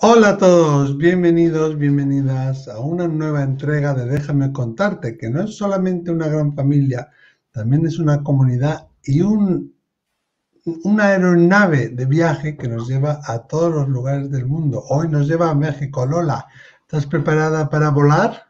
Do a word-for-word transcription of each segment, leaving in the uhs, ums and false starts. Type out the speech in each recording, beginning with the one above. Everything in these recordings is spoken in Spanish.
Hola a todos, bienvenidos, bienvenidas a una nueva entrega de Déjame contarte, que no es solamente una gran familia, también es una comunidad y un, una aeronave de viaje que nos lleva a todos los lugares del mundo. Hoy nos lleva a México. Lola, ¿estás preparada para volar?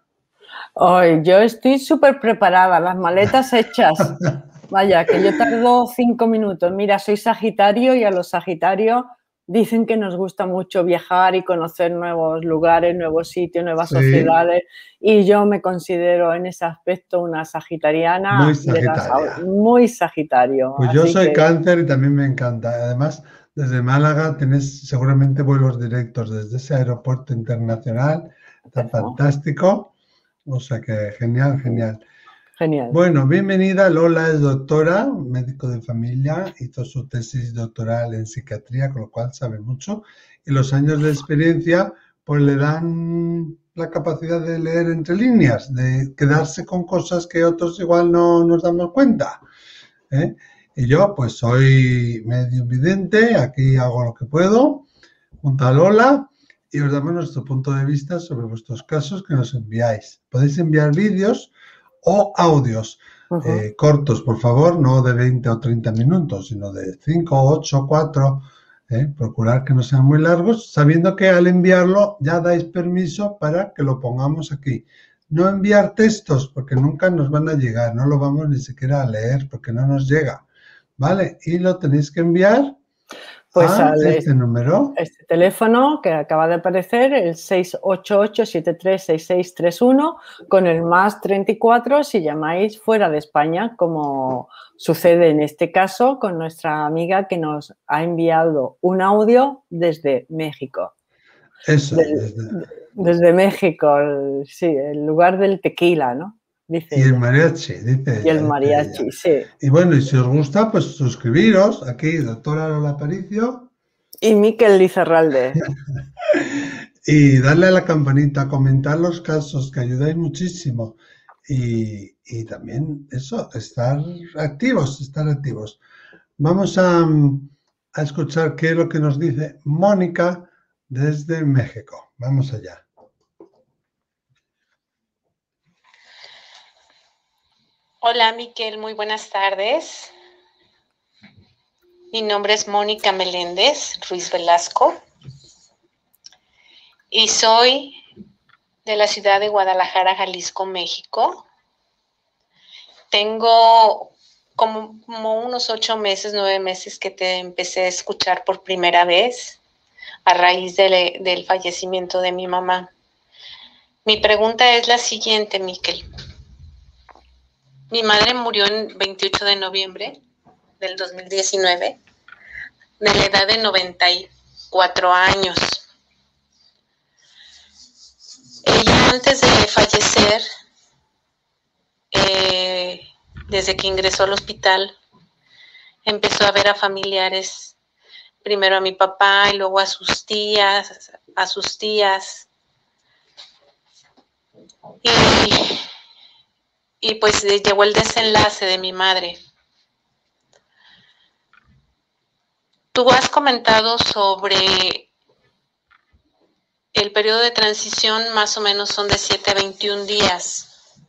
Hoy yo estoy súper preparada, las maletas hechas. Vaya, que yo tardo cinco minutos. Mira, soy Sagitario y a los Sagitarios dicen que nos gusta mucho viajar y conocer nuevos lugares, nuevos sitios, nuevas Sí, sociedades. Y yo me considero en ese aspecto una muy sagitariana de las Sagitaria. muy Sagitario. Pues yo Así soy que cáncer y también me encanta. Además, desde Málaga tienes seguramente vuelos directos desde ese aeropuerto internacional tan oh, fantástico. O sea que genial, genial. genial. Bueno, bienvenida. Lola es doctora, médico de familia, hizo su tesis doctoral en psiquiatría, con lo cual sabe mucho. Y los años de experiencia pues le dan la capacidad de leer entre líneas, de quedarse con cosas que otros igual no nos damos cuenta, ¿eh? Y yo pues soy medio vidente, aquí hago lo que puedo, junto a Lola, y os damos nuestro punto de vista sobre vuestros casos que nos enviáis. Podéis enviar vídeos o audios Ujú. eh, cortos, por favor, no de veinte o treinta minutos, sino de cinco, ocho, cuatro. Eh, procurar que no sean muy largos, sabiendo que al enviarlo ya dais permiso para que lo pongamos aquí. No enviar textos porque nunca nos van a llegar, no lo vamos ni siquiera a leer porque no nos llega. ¿Vale? Y lo tenéis que enviar Pues a al, este número. este teléfono que acaba de aparecer, el seis ocho ocho, siete tres seis seis tres uno, con el más treinta y cuatro si llamáis fuera de España, como sucede en este caso con nuestra amiga que nos ha enviado un audio desde México. Eso, Del- desde, desde México, el, sí, el lugar del tequila, ¿no? Dice y el ella. mariachi, dice Y el ella, dice ella. mariachi, sí. Y bueno, y si os gusta, pues suscribiros aquí, doctora Lola Aparicio, Y Miquel Lizarralde. y darle a la campanita, comentar los casos, que ayudáis muchísimo. Y, y también eso, estar activos, estar activos. Vamos a, a escuchar qué es lo que nos dice Mónica desde México. Vamos allá. Hola, Miquel, muy buenas tardes. Mi nombre es Mónica Meléndez Ruiz Velasco y soy de la ciudad de Guadalajara, Jalisco, México. Tengo como, como unos ocho meses, nueve meses que te empecé a escuchar por primera vez a raíz de, del fallecimiento de mi mamá. Mi pregunta es la siguiente, Miquel. Mi madre murió el veintiocho de noviembre del dos mil diecinueve, de la edad de noventa y cuatro años. Ella, antes de fallecer, eh, desde que ingresó al hospital, empezó a ver a familiares, primero a mi papá y luego a sus tías, a sus tías. Y, y pues llegó el desenlace de mi madre. Tú has comentado sobre el periodo de transición, más o menos son de siete a veintiún días.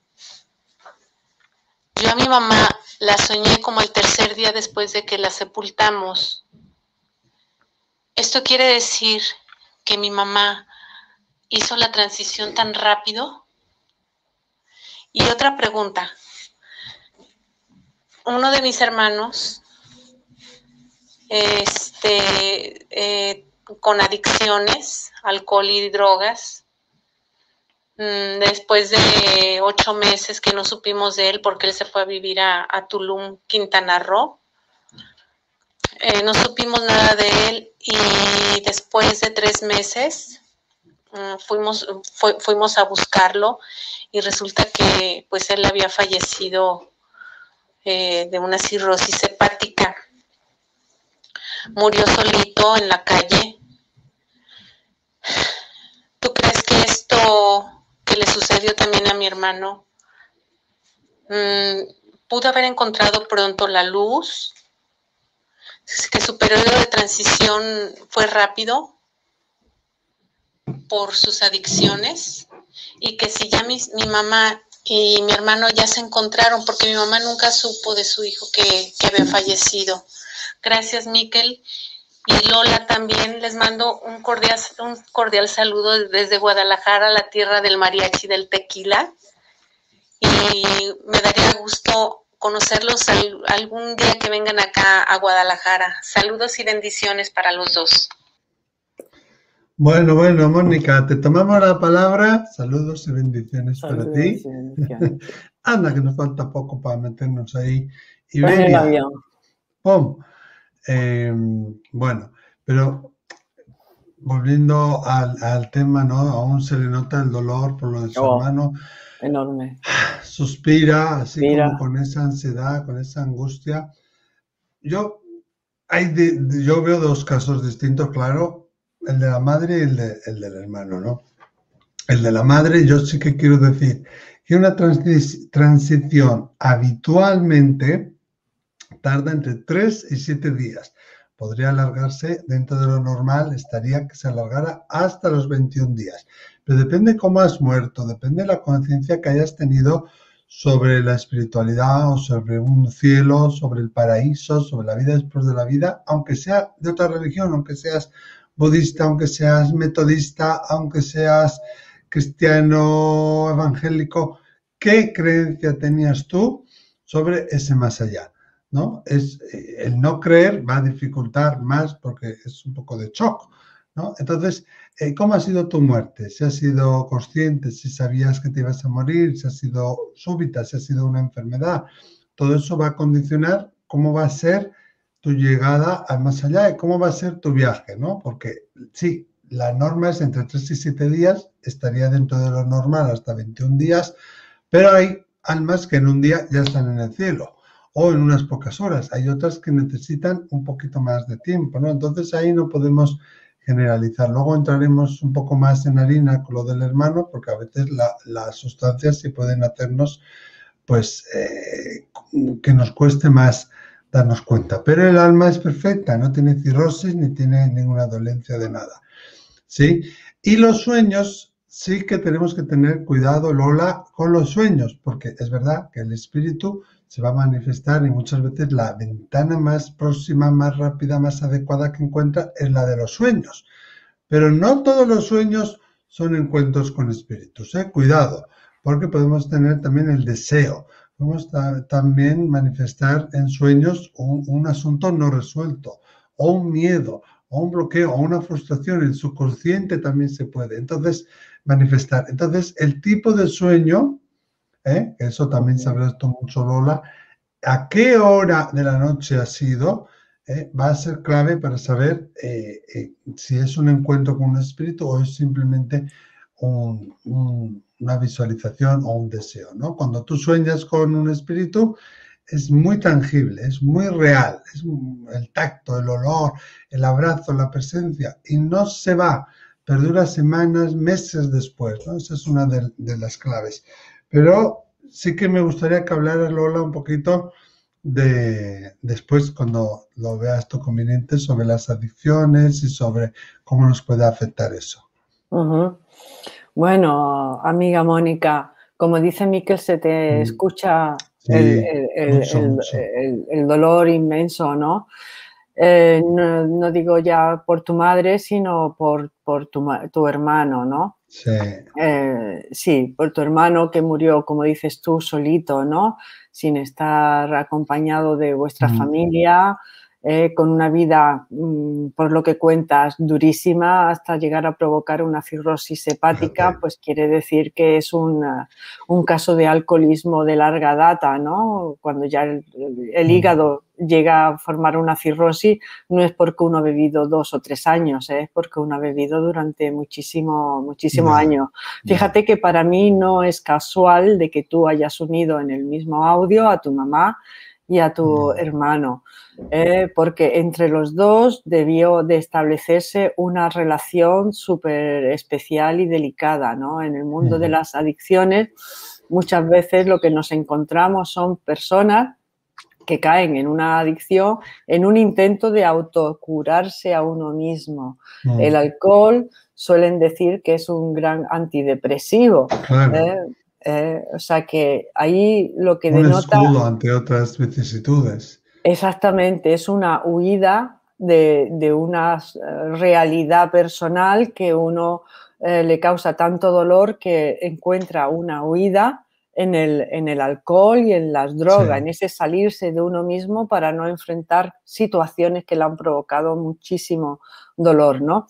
Yo a mi mamá la soñé como el tercer día después de que la sepultamos. ¿Esto quiere decir que mi mamá hizo la transición tan rápido? Y otra pregunta. Uno de mis hermanos, este, eh, con adicciones, alcohol y drogas, después de ocho meses que no supimos de él porque él se fue a vivir a, a Tulum, Quintana Roo, eh, no supimos nada de él y después de tres meses uh, fuimos, fu fuimos a buscarlo y resulta que pues él había fallecido eh, de una cirrosis hepática. Murió solito en la calle. ¿Tú crees que esto que le sucedió también a mi hermano mmm, pudo haber encontrado pronto la luz? ¿Que su periodo de transición fue rápido? por sus adicciones y que si ya mi, mi mamá y mi hermano ya se encontraron, porque mi mamá nunca supo de su hijo que, que había fallecido. Gracias, Miquel. Y Lola también, les mando un cordial, un cordial saludo desde Guadalajara, la tierra del mariachi del tequila. Y me daría gusto conocerlos al, algún día que vengan acá a Guadalajara. Saludos y bendiciones para los dos. Bueno, bueno, Mónica, te tomamos la palabra. Saludos y bendiciones Saludos para ti. y bendiciones. Anda, que nos falta poco para meternos ahí. En el Iberia. avión. ¡Pum! Eh, bueno, pero volviendo al, al tema, ¿no? Aún se le nota el dolor por lo de su Oh, hermano. enorme. Suspira, así Suspira. como con esa ansiedad, con esa angustia. Yo, hay de, de- yo veo dos casos distintos, claro, el de la madre y el, de, el del hermano, ¿no? El de la madre, yo sí que quiero decir que una transi- transición habitualmente tarda entre tres y siete días. Podría alargarse dentro de lo normal, estaría que se alargara hasta los veintiún días. Pero depende cómo has muerto, depende de la conciencia que hayas tenido sobre la espiritualidad o sobre un cielo, sobre el paraíso, sobre la vida después de la vida, aunque sea de otra religión, aunque seas budista, aunque seas metodista, aunque seas cristiano evangélico, ¿qué creencia tenías tú sobre ese más allá? ¿No? Es, eh, el no creer va a dificultar más porque es un poco de shock, ¿no? Entonces, eh, ¿cómo ha sido tu muerte? Si has sido consciente, si sabías que te ibas a morir, si ha sido súbita, si ha sido una enfermedad, todo eso va a condicionar cómo va a ser tu llegada al más allá y cómo va a ser tu viaje, ¿no? Porque sí, la norma es entre tres y siete días, estaría dentro de lo normal hasta veintiún días, pero hay almas que en un día ya están en el cielo o en unas pocas horas. Hay otras que necesitan un poquito más de tiempo, ¿no? Entonces ahí no podemos generalizar. Luego entraremos un poco más en harina con lo del hermano, porque a veces la, las sustancias sí pueden hacernos, pues, eh, que nos cueste más darnos cuenta. Pero el alma es perfecta, no tiene cirrosis ni tiene ninguna dolencia de nada, ¿sí? Y los sueños, sí que tenemos que tener cuidado, Lola, con los sueños, porque es verdad que el espíritu se va a manifestar y muchas veces la ventana más próxima, más rápida, más adecuada que encuentra es la de los sueños. Pero no todos los sueños son encuentros con espíritus, ¿eh? Cuidado, porque podemos tener también el deseo. Podemos ta- también manifestar en sueños un, un asunto no resuelto, o un miedo, o un bloqueo, o una frustración. El subconsciente también se puede, entonces, manifestar. Entonces, el tipo de sueño, ¿eh? Eso también sabrás tú mucho, Lola, a qué hora de la noche ha sido, eh, va a ser clave para saber eh, eh, si es un encuentro con un espíritu o es simplemente un, un, una visualización o un deseo, ¿no? Cuando tú sueñas con un espíritu es muy tangible, es muy real, es el tacto, el olor, el abrazo, la presencia, y no se va, perdura semanas, meses después, ¿no? Esa es una de, de las claves. Pero sí que me gustaría que hablaras, Lola, un poquito de después, cuando lo veas tú conveniente, sobre las adicciones y sobre cómo nos puede afectar eso. Uh-huh. Bueno, amiga Mónica, como dice Miquel, se te Mm. escucha Sí, el, el, el, mucho, el, mucho. el, el dolor inmenso, ¿no? Eh, no, no digo ya por tu madre, sino por, por tu, tu hermano, ¿no? Sí. Eh, sí, por tu hermano que murió, como dices tú, solito, ¿no? Sin estar acompañado de vuestra Mm. familia, eh, con una vida, mmm, por lo que cuentas, durísima, hasta llegar a provocar una cirrosis hepática. Fíjate. Pues quiere decir que es un, un caso de alcoholismo de larga data, ¿no? Cuando ya el, el hígado mm. llega a formar una cirrosis, no es porque uno ha bebido dos o tres años, ¿eh? Es porque uno ha bebido durante muchísimo, muchísimo yeah. años. Fíjate yeah. que para mí no es casual de que tú hayas unido en el mismo audio a tu mamá y a tu yeah. hermano, eh, porque entre los dos debió de establecerse una relación súper especial y delicada, ¿no? En el mundo yeah. de las adicciones, muchas veces lo que nos encontramos son personas que caen en una adicción, en un intento de autocurarse a uno mismo. Mm. El alcohol suelen decir que es un gran antidepresivo. Claro. ¿eh? Eh, o sea que ahí lo que un denota... Un escudo ante otras vicisitudes. Exactamente, es una huida de, de una realidad personal que uno eh, le causa tanto dolor que encuentra una huida en el, en el alcohol y en las drogas, sí. En ese salirse de uno mismo para no enfrentar situaciones que le han provocado muchísimo dolor, ¿no?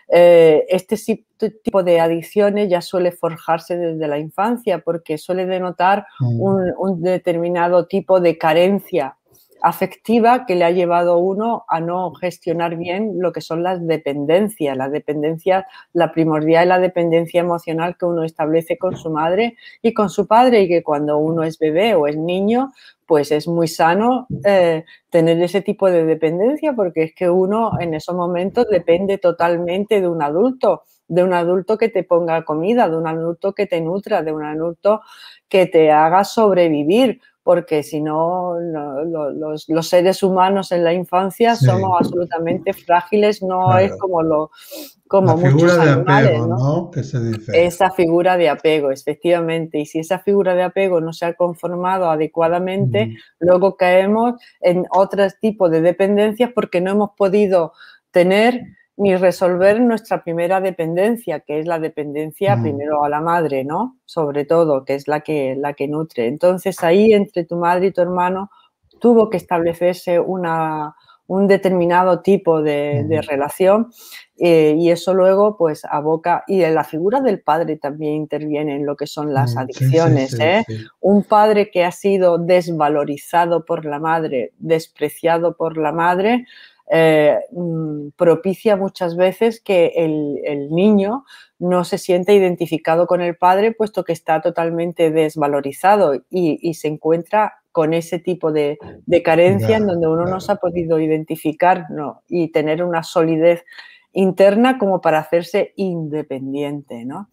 Eh, este tipo de adicciones ya suele forjarse desde la infancia porque suele denotar mm. un, un determinado tipo de carencia afectiva que le ha llevado a uno a no gestionar bien lo que son las dependencias. La dependencia, la primordial es la dependencia emocional que uno establece con su madre y con su padre, y que cuando uno es bebé o es niño, pues es muy sano eh, tener ese tipo de dependencia, porque es que uno en esos momentos depende totalmente de un adulto, de un adulto que te ponga comida, de un adulto que te nutra, de un adulto que te haga sobrevivir, porque si no, lo, lo, los, los seres humanos en la infancia sí. somos absolutamente frágiles, no claro. es como, lo, como la muchos figura animales, de apego, ¿no? ¿no? Que se dice. Esa figura de apego, efectivamente, y si esa figura de apego no se ha conformado adecuadamente, mm. luego caemos en otros tipos de dependencias porque no hemos podido tener ni resolver nuestra primera dependencia, que es la dependencia mm. primero a la madre, ¿no? Sobre todo, que es la que, la que nutre. Entonces, ahí entre tu madre y tu hermano tuvo que establecerse una, un determinado tipo de, mm. de relación eh, y eso luego, pues, aboca... Y la figura del padre también interviene en lo que son las mm. adicciones, sí, sí, ¿eh? sí, sí. Un padre que ha sido desvalorizado por la madre, despreciado por la madre, Eh, propicia muchas veces que el, el niño no se siente identificado con el padre, puesto que está totalmente desvalorizado y, y se encuentra con ese tipo de, de carencia yeah, en donde uno claro. no se ha podido identificar, ¿no? Y tener una solidez interna como para hacerse independiente, ¿no?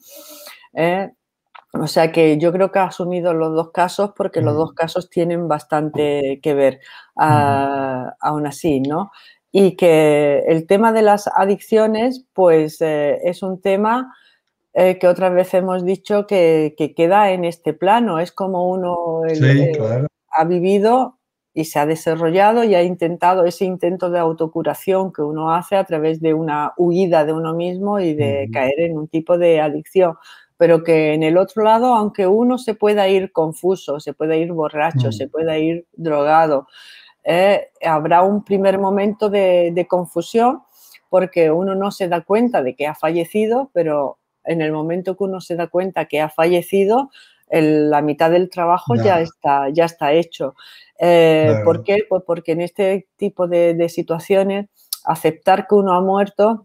Eh, O sea que yo creo que ha asumido los dos casos porque mm. los dos casos tienen bastante que ver, uh, mm. aún así, ¿no? Y que el tema de las adicciones, pues eh, es un tema eh, que otras veces hemos dicho que, que queda en este plano. Es como uno el, sí, eh, claro. ha vivido y se ha desarrollado y ha intentado ese intento de autocuración que uno hace a través de una huida de uno mismo y de mm. caer en un tipo de adicción. Pero que en el otro lado, aunque uno se pueda ir confuso, se pueda ir borracho, mm. se pueda ir drogado, eh, habrá un primer momento de, de confusión porque uno no se da cuenta de que ha fallecido, pero en el momento que uno se da cuenta que ha fallecido, el, la mitad del trabajo no. ya, está, ya está hecho. Eh, claro. ¿Por qué? Pues porque en este tipo de, de situaciones, aceptar que uno ha muerto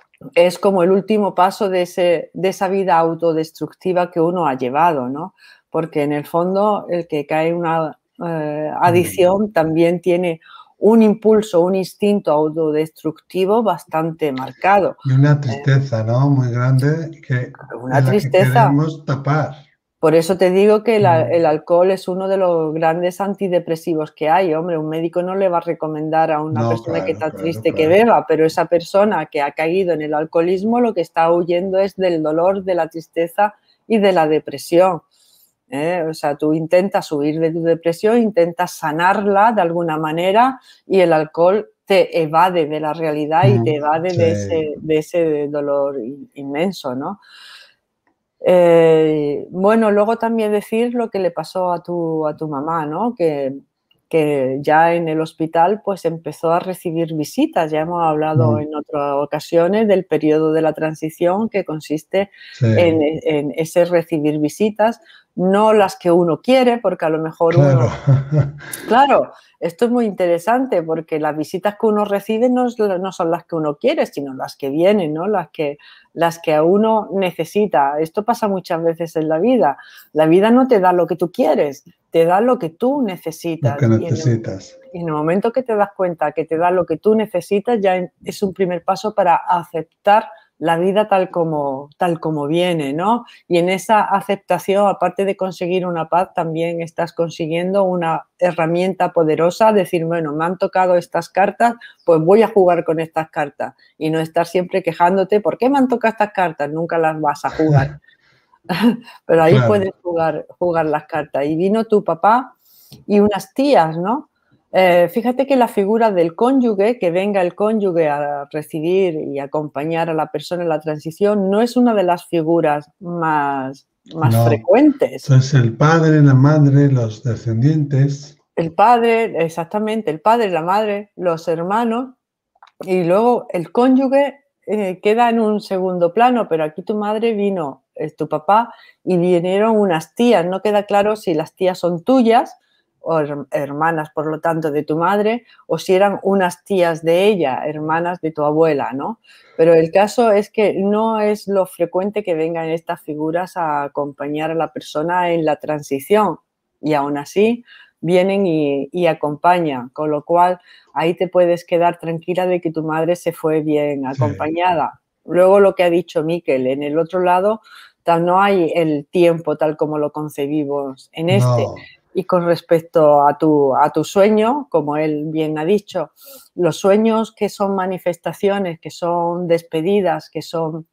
es como el último paso de, ese, de esa vida autodestructiva que uno ha llevado, ¿no? Porque en el fondo el que cae en una eh, adicción mm. también tiene un impulso, un instinto autodestructivo bastante marcado. Y una tristeza, eh, ¿no? Muy grande que, una tristeza. que queremos tapar. Por eso te digo que la, el alcohol es uno de los grandes antidepresivos que hay. Hombre, un médico no le va a recomendar a una no, persona claro, que está claro, triste claro. que beba, pero esa persona que ha caído en el alcoholismo lo que está huyendo es del dolor, de la tristeza y de la depresión. ¿Eh? O sea, tú intentas huir de tu depresión, intentas sanarla de alguna manera y el alcohol te evade de la realidad y te evade sí. de, ese, de ese dolor inmenso, ¿no? Eh, bueno, luego también decir lo que le pasó a tu, a tu mamá, ¿no? Que, que ya en el hospital pues empezó a recibir visitas. Ya hemos hablado mm. en otras ocasiones del periodo de la transición que consiste sí. en, en ese recibir visitas, no las que uno quiere, porque a lo mejor claro. uno... Claro, esto es muy interesante porque las visitas que uno recibe no, no son las que uno quiere, sino las que vienen, ¿no? Las que, las que a uno necesita. Esto pasa muchas veces en la vida. La vida no te da lo que tú quieres, te da lo que tú necesitas. Lo que necesitas. Y en, el, y en el momento que te das cuenta que te da lo que tú necesitas, ya es un primer paso para aceptar la vida tal como, tal como viene, ¿no? Y en esa aceptación, aparte de conseguir una paz, también estás consiguiendo una herramienta poderosa, decir, bueno, me han tocado estas cartas, pues voy a jugar con estas cartas y no estar siempre quejándote, ¿por qué me han tocado estas cartas? Nunca las vas a jugar. Pero ahí Claro. puedes jugar, jugar las cartas. Y vino tu papá y unas tías, ¿no? Eh, fíjate que la figura del cónyuge, que venga el cónyuge a recibir y acompañar a la persona en la transición, no es una de las figuras más, más No. frecuentes. Entonces el padre, la madre, los descendientes. El padre, exactamente, el padre, la madre, los hermanos, y luego el cónyuge eh, queda en un segundo plano, pero aquí tu madre vino, es tu papá, y vinieron unas tías. No queda claro si las tías son tuyas o hermanas, por lo tanto, de tu madre, o si eran unas tías de ella, hermanas de tu abuela, ¿no? Pero el caso es que no es lo frecuente que vengan estas figuras a acompañar a la persona en la transición, y aún así vienen y, y acompañan, con lo cual ahí te puedes quedar tranquila de que tu madre se fue bien acompañada. Sí. Luego lo que ha dicho Miquel, en el otro lado no hay el tiempo tal como lo concebimos en este. No. Y con respecto a tu, a tu sueño, como él bien ha dicho, los sueños que son manifestaciones, que son despedidas, que son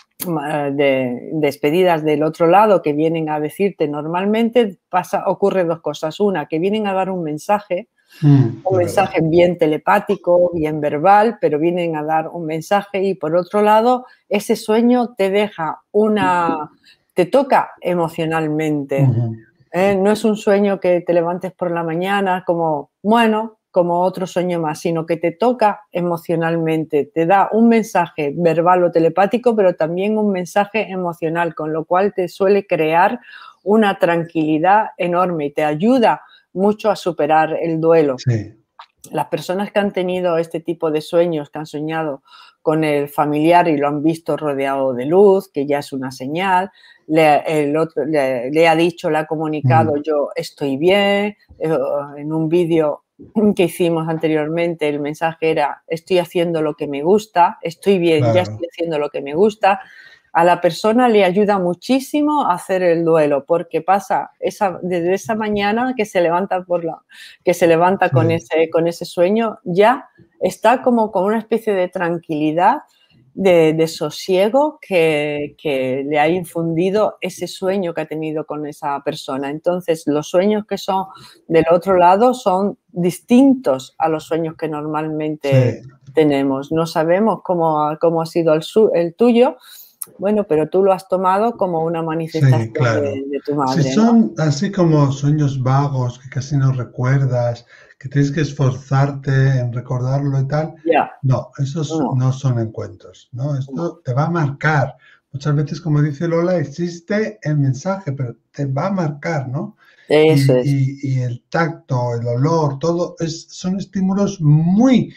de, despedidas del otro lado, que vienen a decirte normalmente, pasa, ocurre dos cosas. Una, que vienen a dar un mensaje, mm, un mensaje verdad. bien telepático, bien verbal, pero vienen a dar un mensaje, y por otro lado, ese sueño te deja una, te toca emocionalmente. Uh-huh. ¿Eh? No es un sueño que te levantes por la mañana como, bueno, como otro sueño más, sino que te toca emocionalmente, te da un mensaje verbal o telepático, pero también un mensaje emocional, con lo cual te suele crear una tranquilidad enorme y te ayuda mucho a superar el duelo. Sí. Las personas que han tenido este tipo de sueños, que han soñado con el familiar y lo han visto rodeado de luz, que ya es una señal, le, el otro, le, le ha dicho, le ha comunicado, mm. yo estoy bien, en un vídeo que hicimos anteriormente el mensaje era, estoy haciendo lo que me gusta, estoy bien, claro. ya estoy haciendo lo que me gusta. A la persona le ayuda muchísimo a hacer el duelo, porque pasa esa, desde esa mañana que se levanta, por la, que se levanta sí. con, ese, con ese sueño, ya está como con una especie de tranquilidad, de, de sosiego que, que le ha infundido ese sueño que ha tenido con esa persona. Entonces, los sueños que son del otro lado son distintos a los sueños que normalmente sí. tenemos. No sabemos cómo, cómo ha sido el, su, el tuyo. Bueno, pero tú lo has tomado como una manifestación sí, claro. de, de tu madre. Si son ¿no? así como sueños vagos que casi no recuerdas, que tienes que esforzarte en recordarlo y tal, yeah. no, esos no. no son encuentros, ¿no? Esto no. te va a marcar. Muchas veces, como dice Lola, existe el mensaje, pero te va a marcar, ¿no? Eso y, es. y, y el tacto, el olor, todo, es, son estímulos muy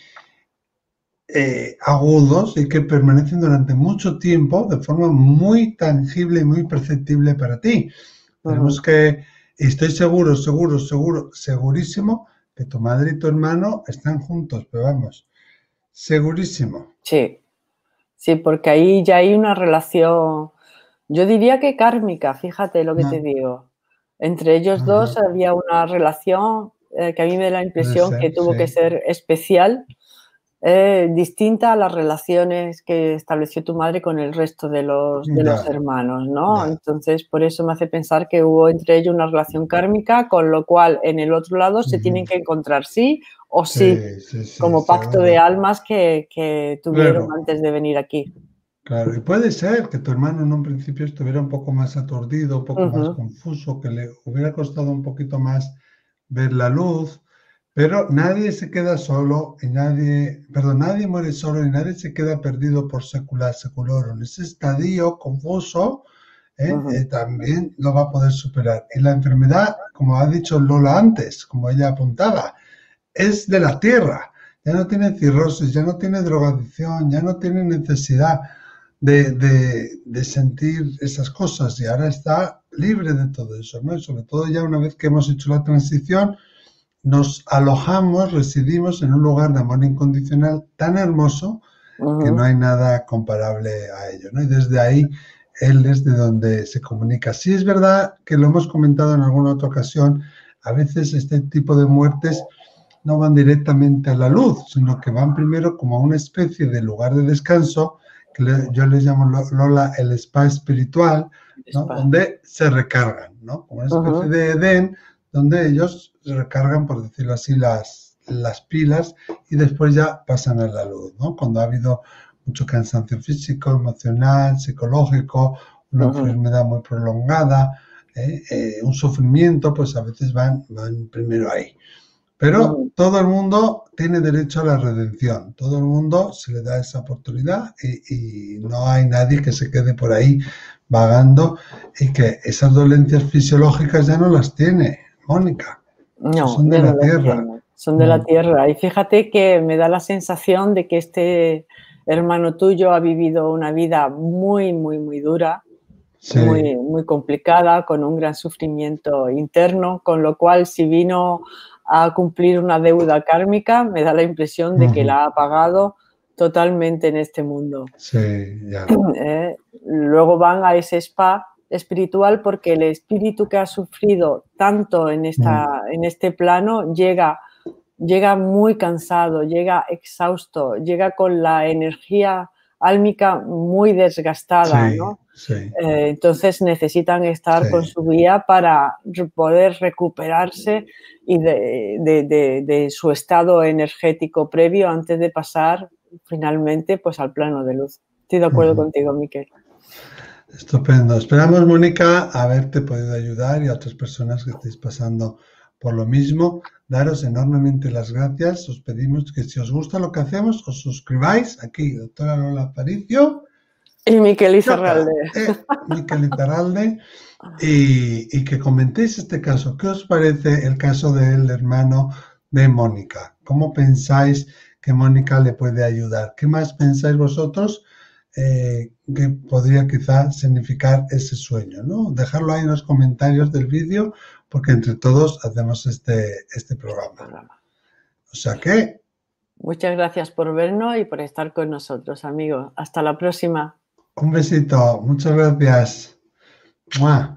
Eh, agudos y que permanecen durante mucho tiempo de forma muy tangible y muy perceptible para ti. Uh-huh. Tenemos que, estoy seguro, seguro, seguro, segurísimo que tu madre y tu hermano están juntos, pero vamos, segurísimo. Sí, sí, porque ahí ya hay una relación, yo diría que kármica, fíjate lo que no. te digo. Entre ellos uh-huh. dos había una relación eh, que a mí me da la impresión ser, que tuvo sí. que ser especial. Eh, distinta a las relaciones que estableció tu madre con el resto de los, de los hermanos, ¿no? Yeah. Entonces, por eso me hace pensar que hubo entre ellos una relación kármica, con lo cual en el otro lado se uh-huh. tienen que encontrar sí o sí, sí, sí, sí como pacto seguro. de almas que, que tuvieron claro. antes de venir aquí. Claro, y puede ser que tu hermano en un principio estuviera un poco más aturdido, un poco uh-huh. más confuso, que le hubiera costado un poquito más ver la luz. Pero nadie se queda solo y nadie, perdón, nadie muere solo y nadie se queda perdido por secular seculorum. Ese estadio confuso ¿eh? Uh-huh. eh, también lo va a poder superar. Y la enfermedad, como ha dicho Lola antes, como ella apuntaba, es de la tierra. Ya no tiene cirrosis, ya no tiene drogadicción, ya no tiene necesidad de, de, de sentir esas cosas y ahora está libre de todo eso, ¿no? Y sobre todo ya una vez que hemos hecho la transición, nos alojamos, residimos en un lugar de amor incondicional tan hermoso uh-huh. que no hay nada comparable a ello, ¿no? Y desde ahí, él es de donde se comunica. Sí es verdad que lo hemos comentado en alguna otra ocasión, a veces este tipo de muertes no van directamente a la luz, sino que van primero como a una especie de lugar de descanso, que le, yo les llamo, Lola, el spa espiritual, ¿no? Spa. Donde se recargan, ¿no? Como una especie uh-huh. de Edén, donde ellos recargan, por decirlo así, las, las pilas y después ya pasan a la luz, ¿no? Cuando ha habido mucho cansancio físico, emocional, psicológico, una uh-huh. enfermedad muy prolongada, eh, eh, un sufrimiento, pues a veces van, van primero ahí. Pero uh-huh. todo el mundo tiene derecho a la redención, todo el mundo se le da esa oportunidad y, y no hay nadie que se quede por ahí vagando y que esas dolencias fisiológicas ya no las tiene, Mónica. No, son de no la tierra. Son de no. la tierra. Y fíjate que me da la sensación de que este hermano tuyo ha vivido una vida muy, muy, muy dura, sí. muy, muy complicada, con un gran sufrimiento interno, con lo cual si vino a cumplir una deuda kármica, me da la impresión de que uh-huh. la ha pagado totalmente en este mundo. Sí, ya. Eh, luego van a ese spa espiritual porque el espíritu que ha sufrido tanto en, esta, uh-huh. en este plano llega, llega muy cansado, llega exhausto, llega con la energía álmica muy desgastada, sí, ¿no? Sí. Eh, entonces necesitan estar sí. con su guía para poder recuperarse y de, de, de, de su estado energético previo antes de pasar finalmente pues al plano de luz. Estoy de acuerdo uh-huh. contigo, Miquel. Estupendo. Esperamos, Mónica, haberte podido ayudar y a otras personas que estéis pasando por lo mismo. Daros enormemente las gracias. Os pedimos que si os gusta lo que hacemos, os suscribáis aquí, doctora Lola Aparicio. Y Miquel Izarralde. Eh, Miquel Izarralde. Y, y que comentéis este caso. ¿Qué os parece el caso del hermano de Mónica? ¿Cómo pensáis que Mónica le puede ayudar? ¿Qué más pensáis vosotros eh, que podría quizá significar ese sueño, ¿no? Dejarlo ahí en los comentarios del vídeo, porque entre todos hacemos este, este programa. O sea que... Muchas gracias por vernos y por estar con nosotros, amigos. Hasta la próxima. Un besito. Muchas gracias. ¡Mua!